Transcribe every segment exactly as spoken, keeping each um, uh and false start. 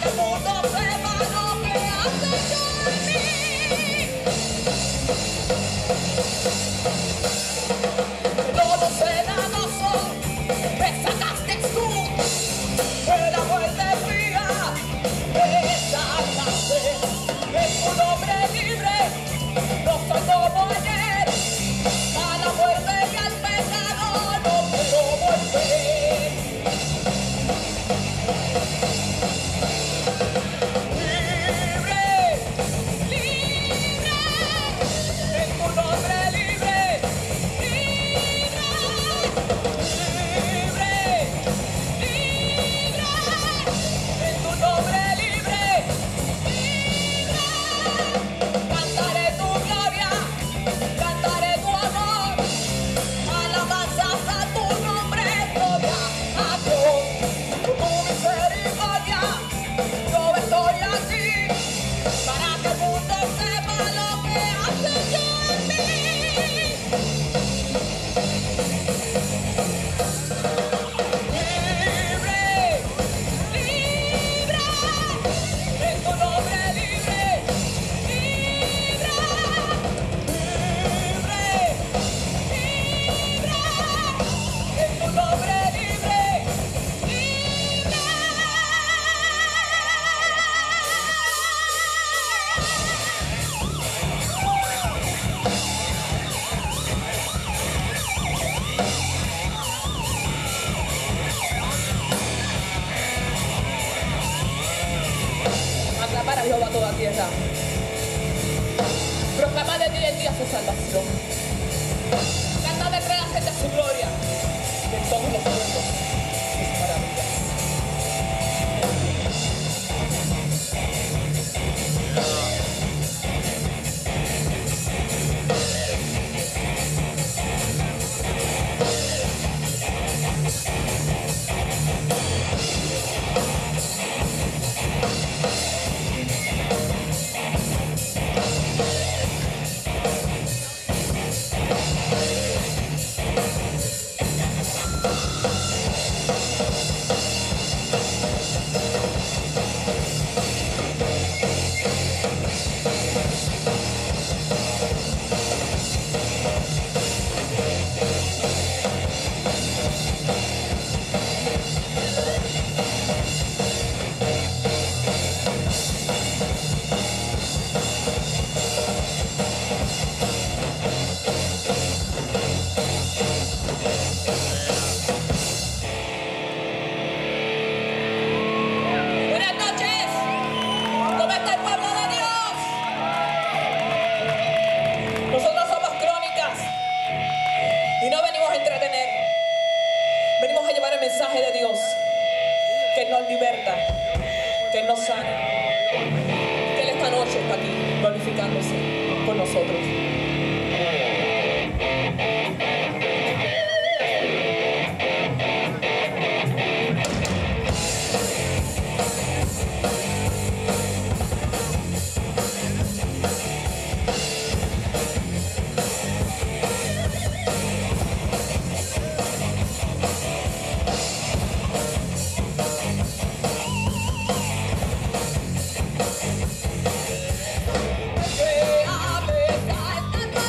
que el mundo sepa lo que has hecho en mí. Todo cenadoso me sacaste tú, de la muerte fría me sacaste, es un hombre libre, no soy como ayer, a la muerte y al pecado no quiero volver. Libre, libre, en tu nombre libre, libre, libre, libre, en tu nombre libre, libre. Cantaré tu gloria, cantaré tu amor, alabanzas a tu nombre, gloria a Dios. Por tu misericordia, yo estoy aquí, para que el mundo sepa lo que has hecho en mí. Libre, libre, en tu nombre libre, libre, libre, libre, en tu nombre libre, libre. Aclamar a Jehová toda tierra. Proclamad de día en día su salvación. Cantad entre la gente su gloria. De todos los pueblos sus maravillas. Buenas noches. ¿Cómo está el pueblo de Dios? Nosotros somos Crónicas y no venimos a entretener. Venimos a llevar el mensaje de Dios, que nos liberta, que nos sana, que Él esta noche está aquí glorificándose con nosotros. Que a pesar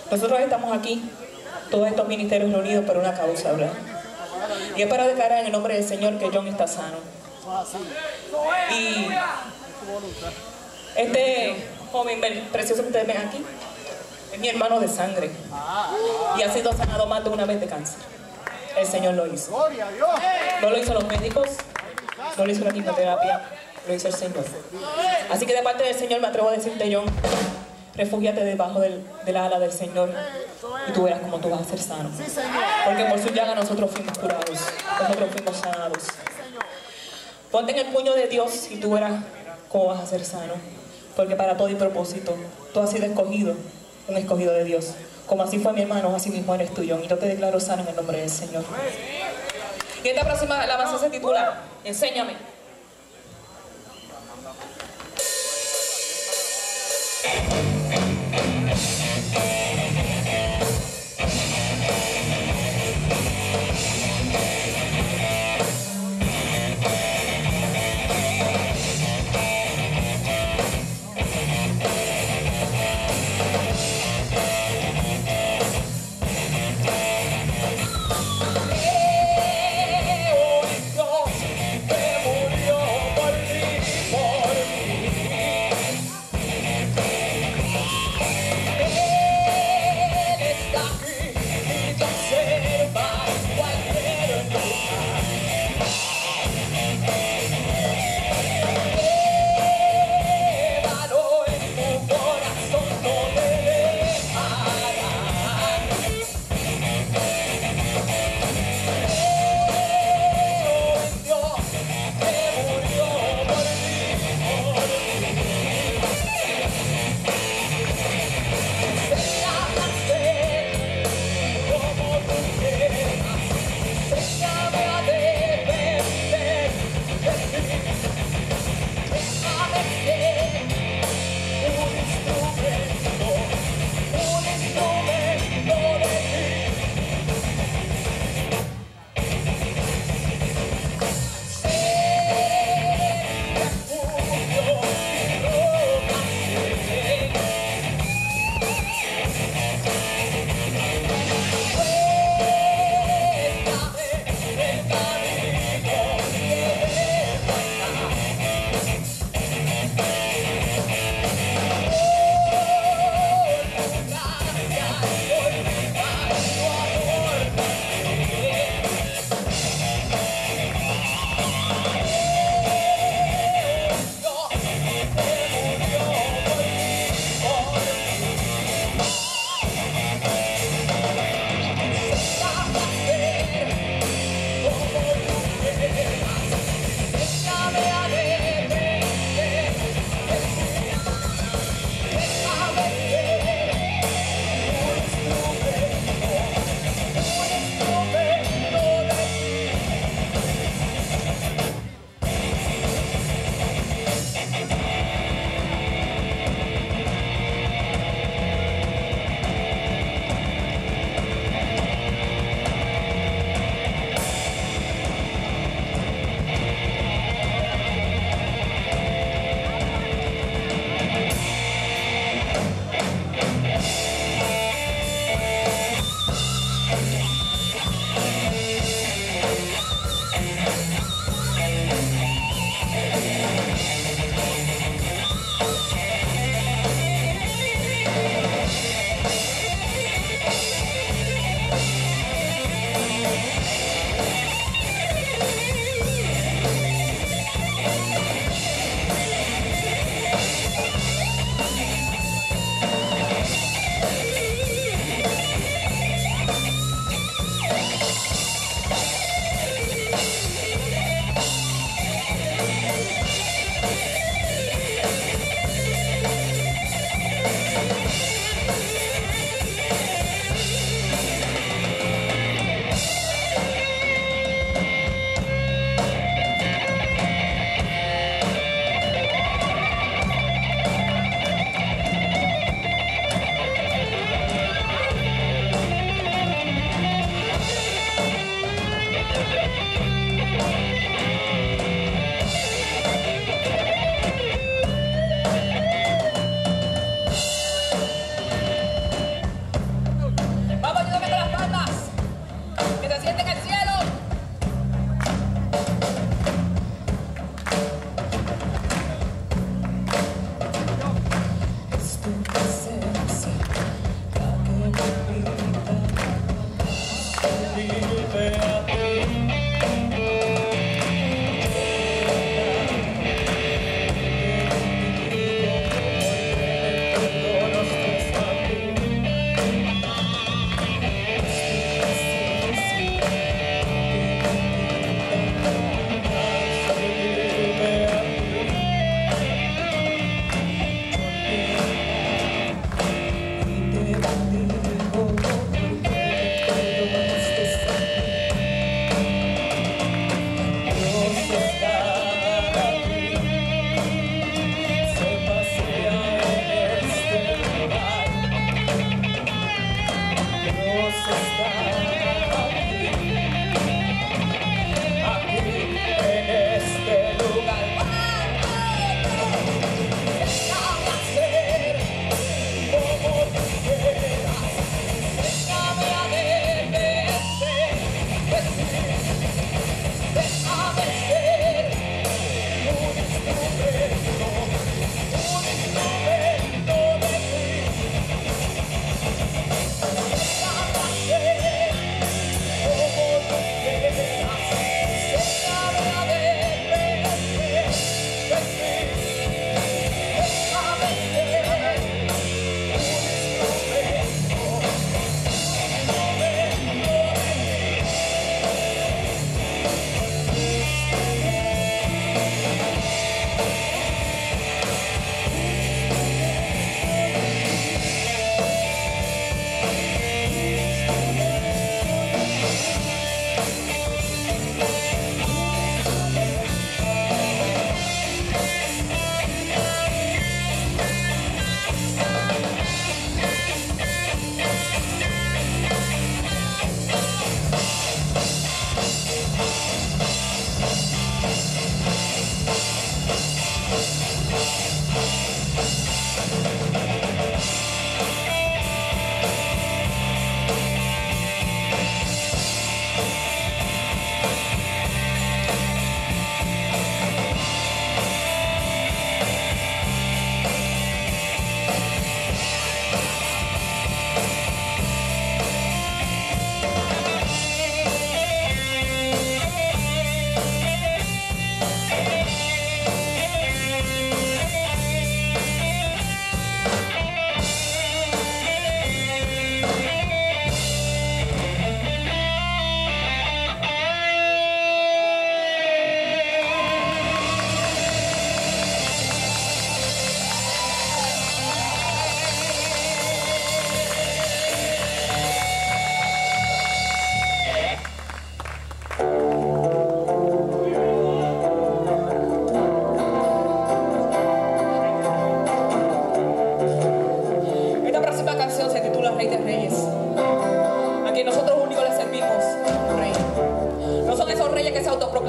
Nosotros estamos aquí, todos estos ministerios reunidos por una causa, ¿verdad? Y es para declarar en el nombre del Señor que John está sano. Y este joven precioso que ustedes ven aquí es mi hermano de sangre y ha sido sanado más de una vez de cáncer. El Señor lo hizo. No lo hizo los médicos, no lo hizo la quimioterapia, lo hizo el Señor. Así que de parte del Señor me atrevo a decirte, John, refúgiate debajo del, del ala del Señor y tú verás cómo tú vas a ser sano. Porque por su llaga nosotros fuimos curados, nosotros fuimos sanados. Ponte en el puño de Dios y tú verás cómo vas a ser sano. Porque para todo y propósito, tú has sido escogido, un escogido de Dios. Como así fue mi hermano, así mismo eres tú, John. Y yo te declaro sano en el nombre del Señor. Y esta próxima alabanza se titula Enséñame. He oído de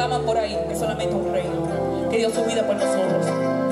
proclaman por ahí que solamente un rey que dio su vida por nosotros.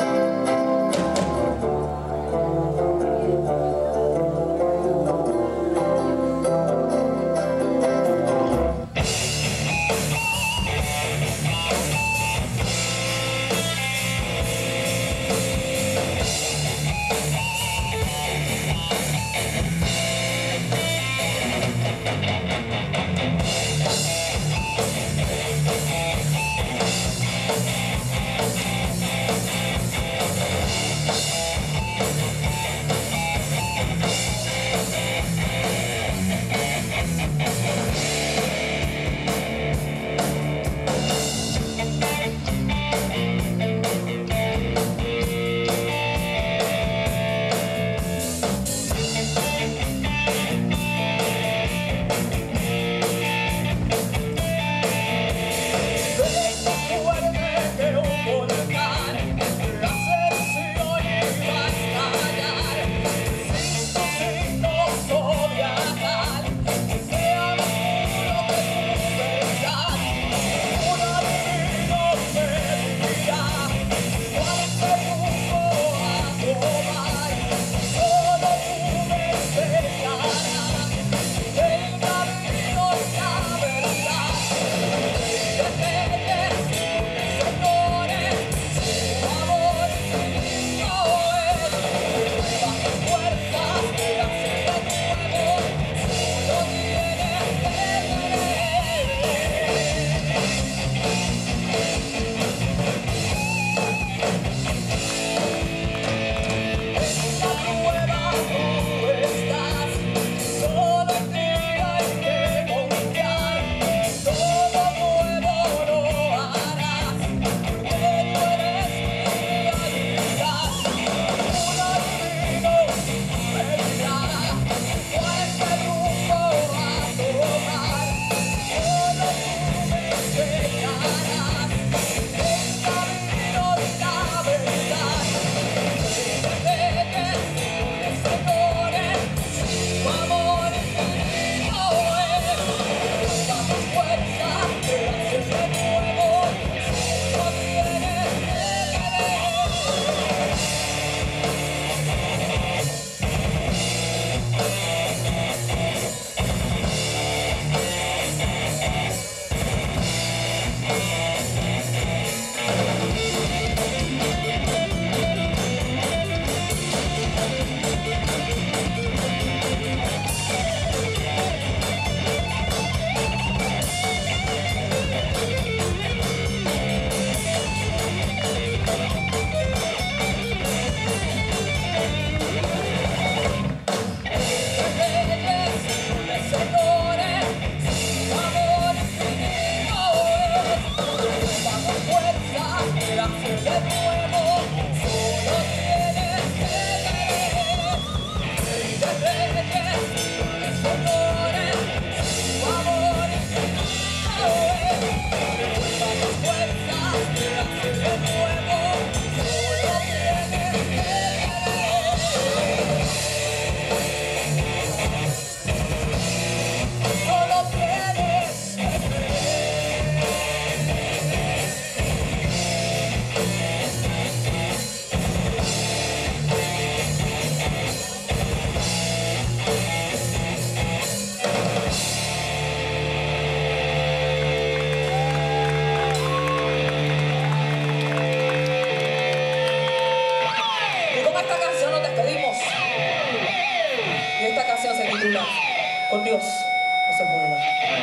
Con Dios no se mueva.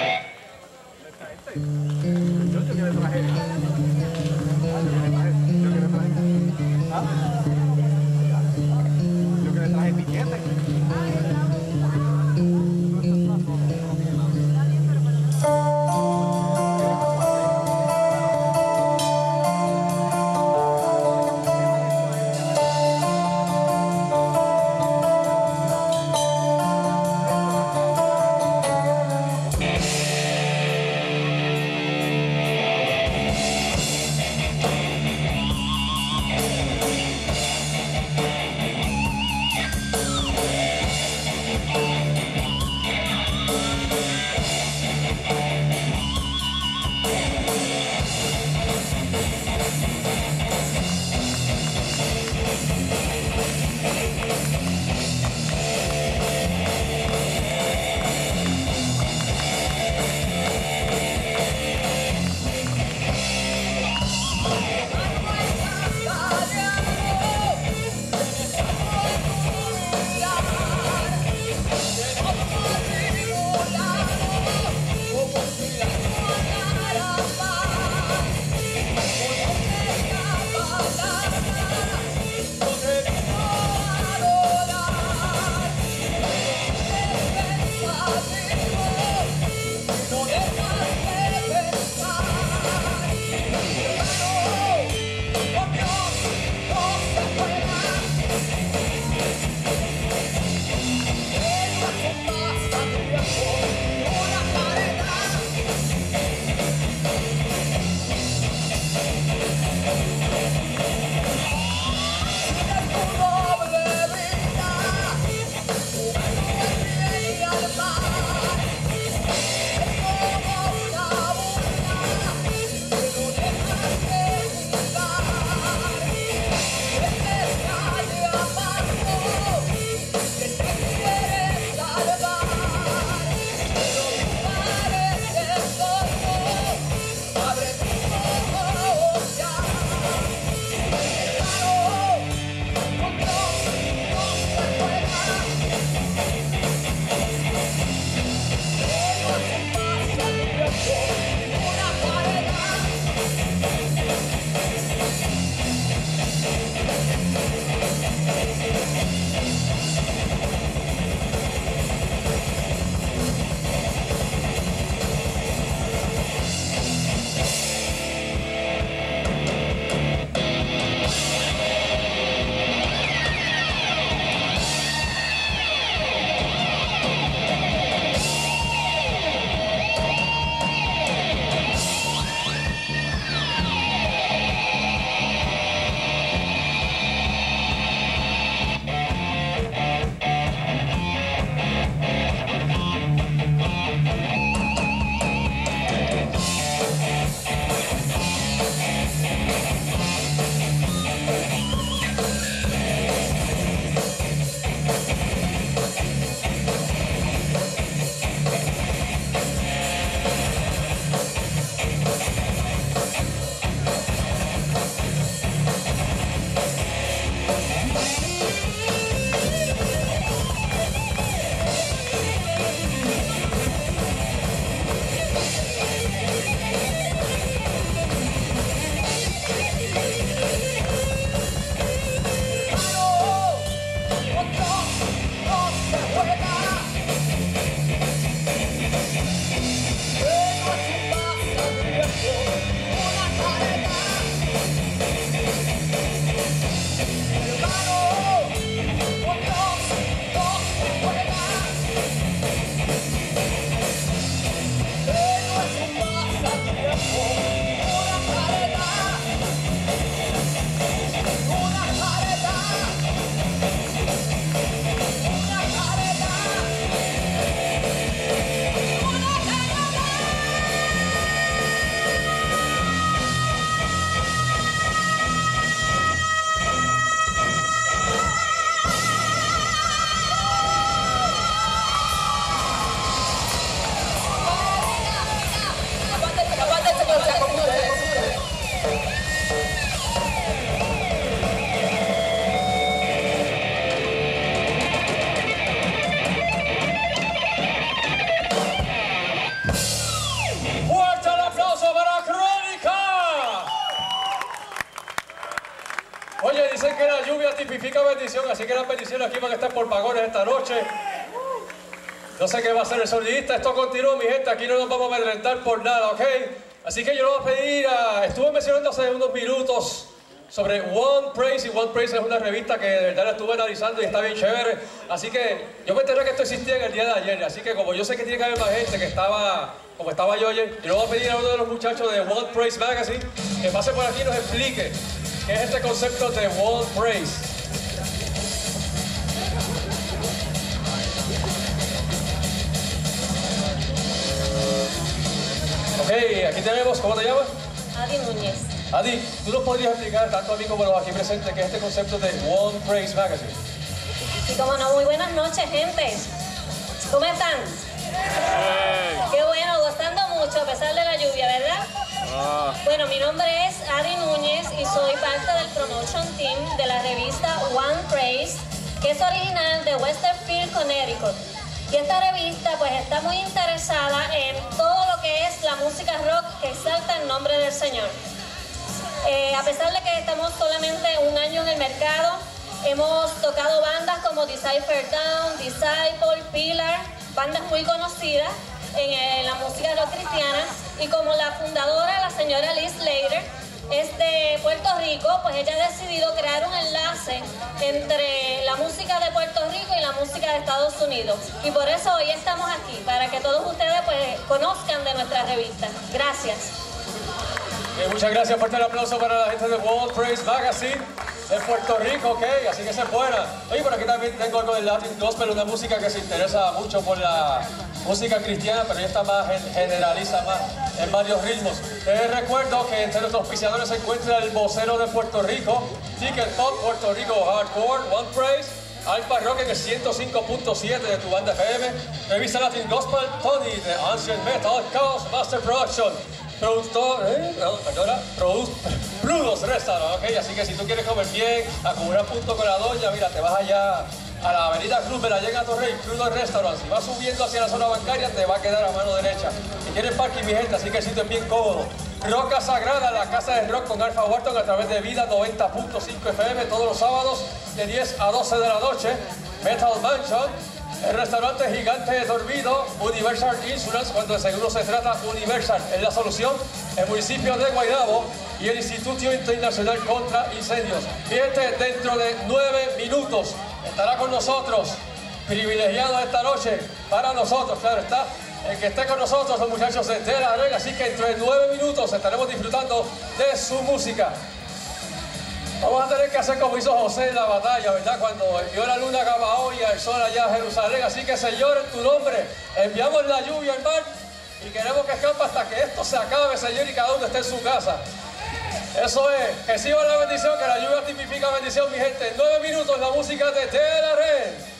Yo que le traje billete. que la lluvia tipifica bendición, así que las bendiciones aquí van a estar por pagones esta noche. No sé qué va a hacer el sonidista, esto continúa, mi gente, aquí no nos vamos a amedrentar por nada, ¿ok? Así que yo le voy a pedir a... Estuve mencionando hace unos minutos sobre One Praise, y One Praise es una revista que de verdad la estuve analizando y está bien chévere. Así que yo me enteré que esto existía en el día de ayer, así que como yo sé que tiene que haber más gente que estaba, como estaba yo ayer, yo le voy a pedir a uno de los muchachos de One Praise Magazine que pase por aquí y nos explique qué es este concepto de One Praise. Ok, aquí tenemos, ¿cómo te llamas? Adi Núñez. Adi, ¿tú nos podrías explicar, tanto a mí como a los aquí presentes, qué es este concepto de One Praise Magazine? Y como no, muy buenas noches, gente. ¿Cómo están? Sí. Qué bueno, gozando mucho a pesar de la lluvia, ¿verdad? Ah. Bueno, mi nombre es Adi Núñez y soy parte del promotion team de la revista One Praise, que es original de Westerfield, Connecticut. Y esta revista pues está muy interesada en todo lo que es la música rock que exalta el nombre del Señor. Eh, a pesar de que estamos solamente un año en el mercado, hemos tocado bandas como Decipher Down, Disciple, Pillar, bandas muy conocidas en eh, la música rock cristiana, y como la fundadora, la señora Liz Slater, es de Puerto Rico, pues ella ha decidido crear un enlace entre la música de Puerto Rico y la música de Estados Unidos. Y por eso hoy estamos aquí, para que todos ustedes pues conozcan de nuestra revista. Gracias. Eh, muchas gracias, fuerte el aplauso para la gente de One Praise Magazine de Puerto Rico, ok, así que se fuera. Oye, por aquí también tengo algo del Latin Gospel, una música que se interesa mucho por la música cristiana, pero ya está más, generaliza más en varios ritmos. Les recuerdo que entre nuestros auspiciadores se encuentra el vocero de Puerto Rico, Ticket Pop, Puerto Rico Hardcore, One Praise, Alpha Rock en el ciento cinco punto siete de tu banda F M, revista Latin Gospel, Tony de Ancient Metal, Chaos Master Production, productor, eh, perdona, Produce, Pludos Restaurant, ok, así que si tú quieres comer bien, a comer a punto con la doña, mira, te vas allá a la avenida Cruz de la Llega a Torrey, Pludos Restaurant. Si vas subiendo hacia la zona bancaria, te va a quedar a mano derecha. Y tienes parking, mi gente, así que el sitio es bien cómodo. Roca Sagrada, la casa de rock con Alfa Wharton a través de Vida noventa punto cinco F M todos los sábados de diez a doce de la noche. Metal Mansion, el restaurante gigante de Dormido, Universal Insurance, cuando de seguro se trata, Universal es la solución. El municipio de Guaynabo y el Instituto Internacional contra Incendios. Fíjate, dentro de nueve minutos estará con nosotros, privilegiado esta noche, para nosotros, claro está, el que esté con nosotros, los muchachos de De La Rega, así que dentro de nueve minutos estaremos disfrutando de su música. Vamos a tener que hacer como hizo José en la batalla, ¿verdad? Cuando envió la luna a Gabaón y al sol allá a Jerusalén. Así que, Señor, en tu nombre, enviamos la lluvia al mar y queremos que escampe hasta que esto se acabe, Señor, y cada uno esté en su casa. Eso es, que siga la bendición, que la lluvia tipifica bendición, mi gente. En nueve minutos la música de De La Rega.